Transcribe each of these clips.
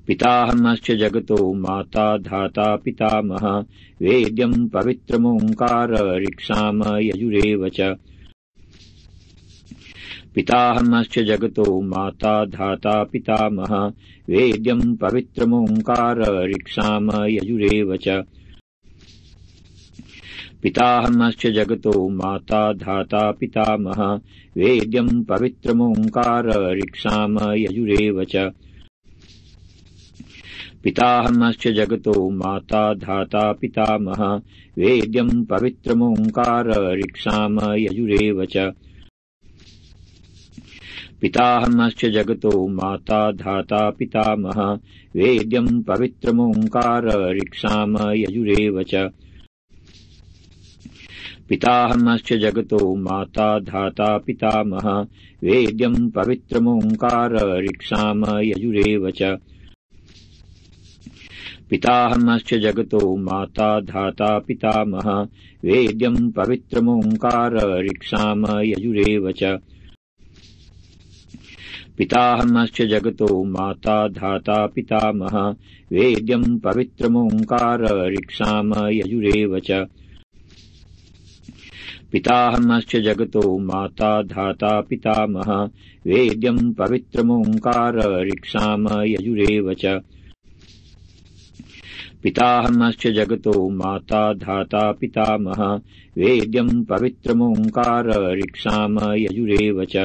पिताहमश्च जगतो माता धाता पितामहः वेद्यं पवित्रमोङ्कार ऋक्षाम यजुरेव च। पिताहमश्च जगतो माता धाता पितामहः वेद्यं पवित्रमोङ्कार ऋक्षाम यजुरेव च। पिताहमश्च जगतो माता धाता पितामहः वेद्यं पवित्रमोङ्कार ऋक्षाम यजुरेव च। पिताहमश्च जगतो माता धाता पितामहः वेद्यं पवित्रमोङ्कार ऋक्षाम यजुरेव च। पिताहमश्च जगतो माता धाता पितामहः वेद्यं पवित्रमोङ्कार ऋक्षाम यजुरेव च। पिताहमश्च जगतो माता धाता पितामहः वेद्यं पवित्रमोङ्कार ऋक्षाम यजुरेव च। पिताहमश्च जगतो माता धाता पितामहः वेद्यं पवित्रमोङ्कार ऋक्षाम यजुरेव च। पिताहमश्च जगतो माता धाता पितामहः वेद्यं पवित्रमोङ्कार ऋक्षाम यजुरेव च। पिताहमश्च जगतो माता धाता पितामहः वेद्यं पवित्रमोङ्कार ऋक्षाम यजुरेव च। पिताहमश्च जगतो माता धाता पितामहः वेद्यं पवित्रमोङ्कार ऋक्षाम यजुरेव च।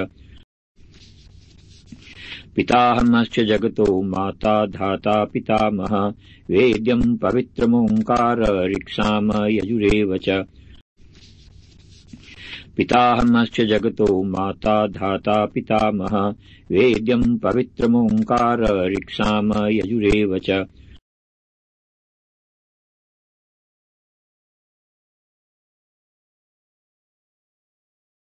पिताहमश्च जगतो माता धाता पितामहः वेद्यं पवित्रमोङ्कार ऋक्षाम यजुरेव च। पिताहमश्च जगतो माता धाता पितामहः वेद्यं पवित्रमोङ्कार ऋक्षाम यजुरेव च।